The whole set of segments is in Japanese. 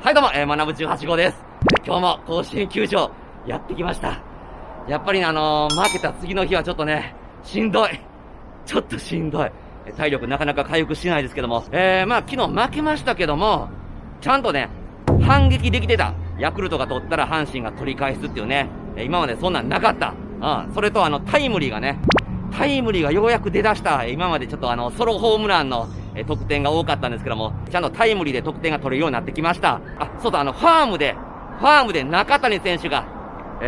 はいどうも、学ぶ18号です。今日も甲子園球場やってきました。やっぱりね、負けた次の日はちょっとね、しんどい。ちょっとしんどい。体力なかなか回復しないですけども、昨日負けましたけども、ちゃんとね、反撃できてた。ヤクルトが取ったら阪神が取り返すっていうね、今までそんなんなかった。それとタイムリーがようやく出だした。今までちょっとソロホームランの得点が多かったんですけども、ちゃんとタイムリーで得点が取れるようになってきました。そうだ、ファームで中谷選手が、ホ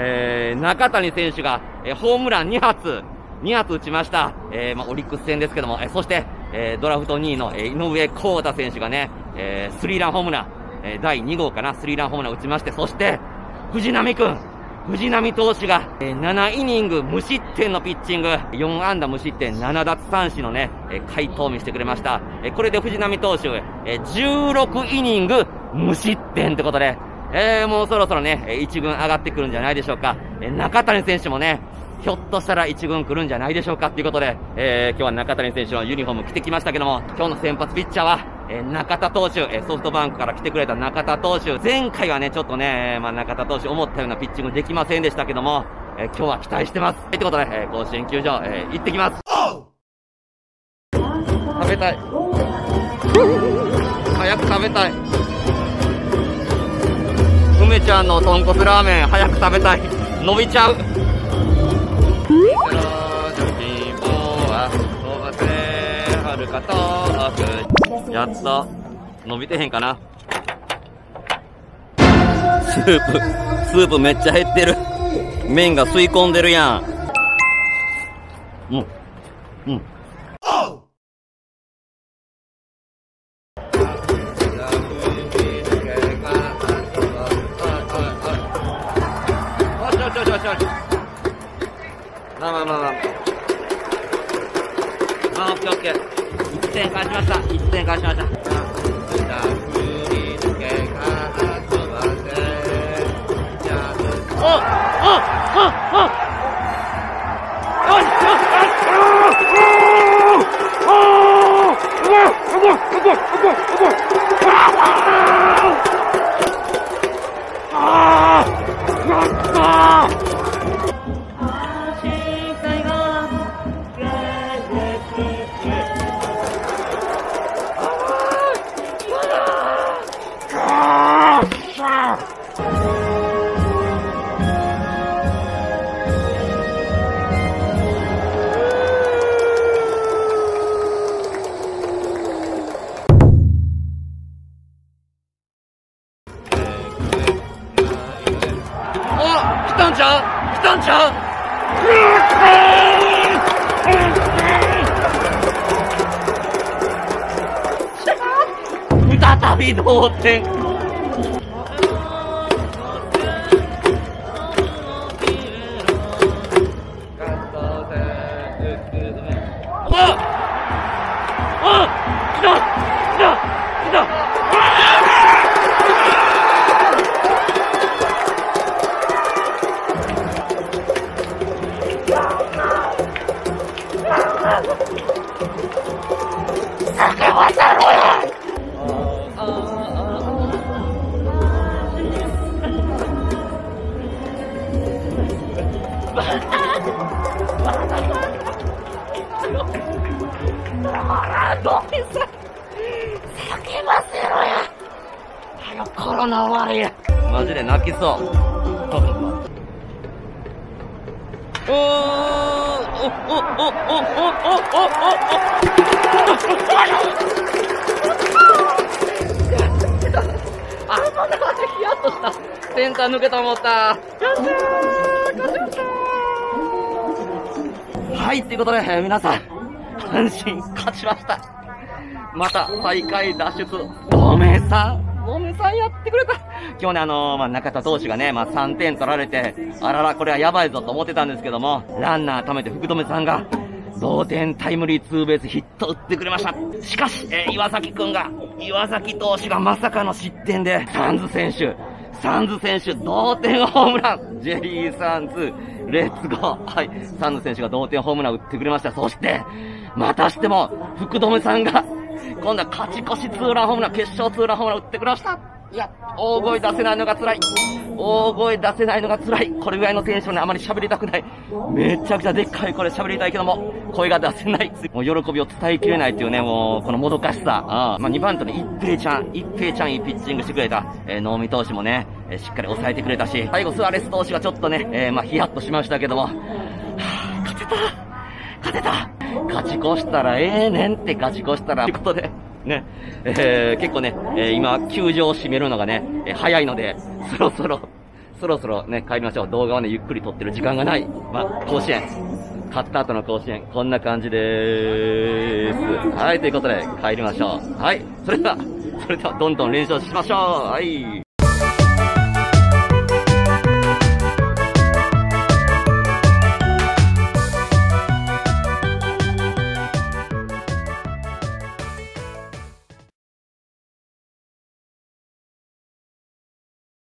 ームラン2発打ちました。オリックス戦ですけども、そして、ドラフト2位の、井上康太選手がね、スリーランホームラン、第2号かな、スリーランホームラン打ちまして、そして、藤浪投手が、7イニング無失点のピッチング、4安打無失点、7奪三振のね、快投を見せてくれました。これで藤浪投手、16イニング無失点ってことで、もうそろそろね、1軍上がってくるんじゃないでしょうか。中谷選手もね、ひょっとしたら1軍来るんじゃないでしょうかっていうことで、今日は中谷選手のユニフォーム着てきましたけども、今日の先発ピッチャーは、中田投手、ソフトバンクから来てくれた中田投手、前回はね、ちょっとね、中田投手思ったようなピッチングできませんでしたけども、今日は期待してます。ってことで、甲子園球場、行ってきます。食べたい。早く食べたい。梅ちゃんの豚骨ラーメン、早く食べたい。伸びちゃう。やっと伸びてへんかな。スープめっちゃ減ってる。麺が吸い込んでるやん。オッケーオッケー。1点返しました。来たんちゃう再び同点。来たコロナ終わりや。マジで泣きそう。ヒヤッとした。センター抜けた思った。はい、ということで、皆さん、阪神勝ちました。また最下位脱出、ごめんさんやってくれた。今日ね、中田投手がね、3点取られて、あらら、これはやばいぞと思ってたんですけども、ランナー貯めて福留さんが、同点タイムリーツーベースヒット打ってくれました。しかし、岩崎投手がまさかの失点で、サンズ選手、同点ホームラン。ジェリーサンズ、レッツゴー。はい。サンズ選手が同点ホームラン打ってくれました。そして、またしても、福留さんが、今度は勝ち越しツーランホームラン、決勝ツーランホームラン打ってくれました。 いや、大声出せないのが辛い。大声出せないのが辛い。これぐらいのテンションであまり喋りたくない。めちゃくちゃでっかい声喋りたいけども、声が出せない。もう喜びを伝えきれないっていうね、もう、このもどかしさ。2番手の一平ちゃんいいピッチングしてくれた。能見投手もね、しっかり抑えてくれたし、最後スアレス投手がちょっとね、ヒヤッとしましたけども、勝てた勝ち越したらねんって勝ち越したら、ということで、ね、結構ね、今、球場を閉めるのがね、早いので、そろそろね、帰りましょう。動画をね、ゆっくり撮ってる時間がない。甲子園。勝った後の甲子園、こんな感じでーす。はい、ということで、帰りましょう。はい、それでは、どんどん練習しましょう。はい。